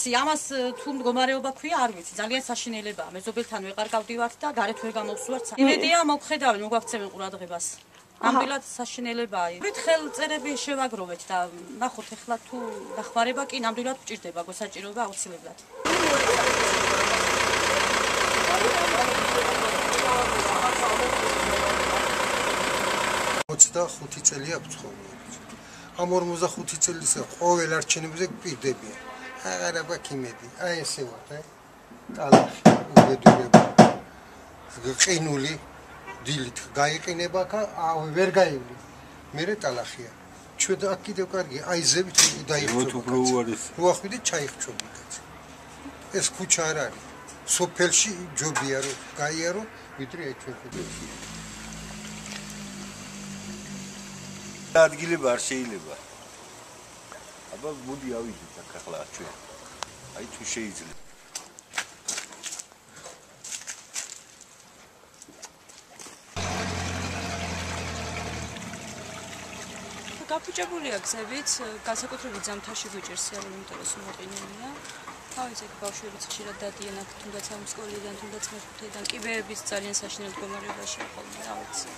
იცი, ამას თუ მდგომარეობა ქვია, არ ვიცი, ძალიან საშინელებაა. მეზობელთან ვეღარ გავდივართ და გარეთ ვერ გამოვსვართ. იმედია მოგხედავენ, მოგაქცევენ ყურადღებას. ნამდვილად საშინელებაა. ვით ხელწერები შევაგროვეთ და ნახოთ ეხლა თუ დახმარება კი ნამდვილად გვჭირდება, გვესაჭიროება აუცილებლად. 25 წელი აქვს ცხოვრობთ. ამ 45 წელისა ყოველ არჩევნებზე გვპირდებიან. აღარა გვაქვს იმედი. აი ესე ვარ, ტალახი, უბედურება. ყინული დილით გაიყინება ხა, ვერ გაივლი. მერე ტალახია. ჩვენ აქ კიდევ კარგი, აი ზევით დაიხჭობა. უახვიდით ჩაიხჭობდით. ეს ქუჩა არ არის. სოფელში ჯობია რომ გაიარო, ვიდრე აი ჩვენ ხიდში. ადგილება არ შეიძლება. აბა მოდი ავიდეთ აქ ახლა ჩვენ. აი თუ შეიძლება. გაფუჭებულია გზებით, განსაკუთრებით ზამთარში გვიჭირს სიარული, იმიტომ რომ მოყინულია. თავის ეგ ბავშვებიც ხშირად დადიან აქ, თუნდაც ამ სკოლიდან, თუნდაც მეხუთედან, კიბეებიც ძალიან საშინელ მდგომარეობაშია ხოლმე, რა ვიცი.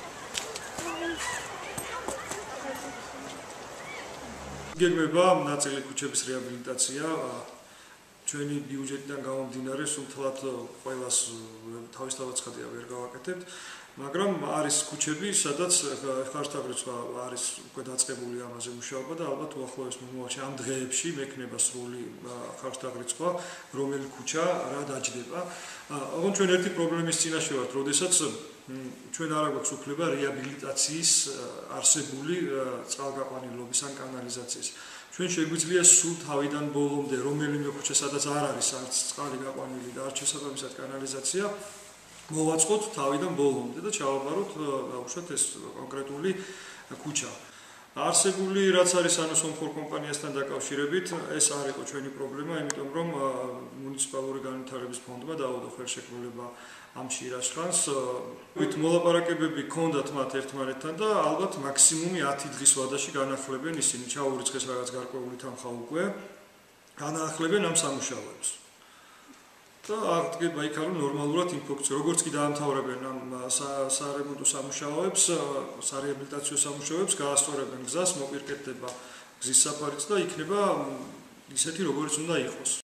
გეგმება ნაწილი ქუჩების რეაბილიტაცია ჩვენი ბიუჯეტიდან გამომდინარე სულთლად ყველას თავისთავად ცხადია ვერ გავაკეთებთ, მაგრამ არის ქუჩები, სადაც ხარჯთაღრიცხვა არის უკვე დაწყებული ამაზე მუშაობა და ალბათ უახლოეს მომავალში ამ დღეებში მექნება სრული ხარჯთაღრიცხვა, რომელი ქუჩა რა დაჯდება. ოღონდ ჩვენ ერთი პრობლემის წინაშე ვართ, როდესაც ჩვენ არ აქვს უფლება რეაბილიტაციის არსებული წყალგაყვანილობის ან კანალიზაციის. ჩვენ შეგვიძლია სულ თავიდან ბოლომდე რომელიმე ქუჩა, სადაც არ არის არც წყალი გაყვანილი და არც შესაბამისად კანალიზაცია, მოვაწყოთ თავიდან ბოლომდე და ჩავაბაროთ დაუშვათ ეს კონკრეტული ქუჩა. არსებული რაც არის სომხურ კომპანიასთან დაკავშირებით, ეს არ იყო ჩვენი პრობლემა, იმიტომ რომ მუნიციპალური განვითარების ფონდმა დაუდო ხელშეკრულება ამ შირაშხანს. ვით მოლაპარაკებები ჰქონდათ მათ ერთმანეთთან და ალბათ მაქსიმუმი 10 დღის ვადაში განახლებენ ისინი ჩაურიცხეს რაღაც გარკვეული თანხა უკვე განაახლებენ ამ სამუშაოებს. და აღდგება იქ რომ ნორმალურად იმ ფუნქცია როგორც კი დაამთავრებენ ამ სარემონტო სამუშაოებს, სარეაბილიტაციო სამუშაოებს, გაასწორებენ გზას, მოპირკეთდება გზის საფარიც და იქნება ისეთი როგორც უნდა იყოს.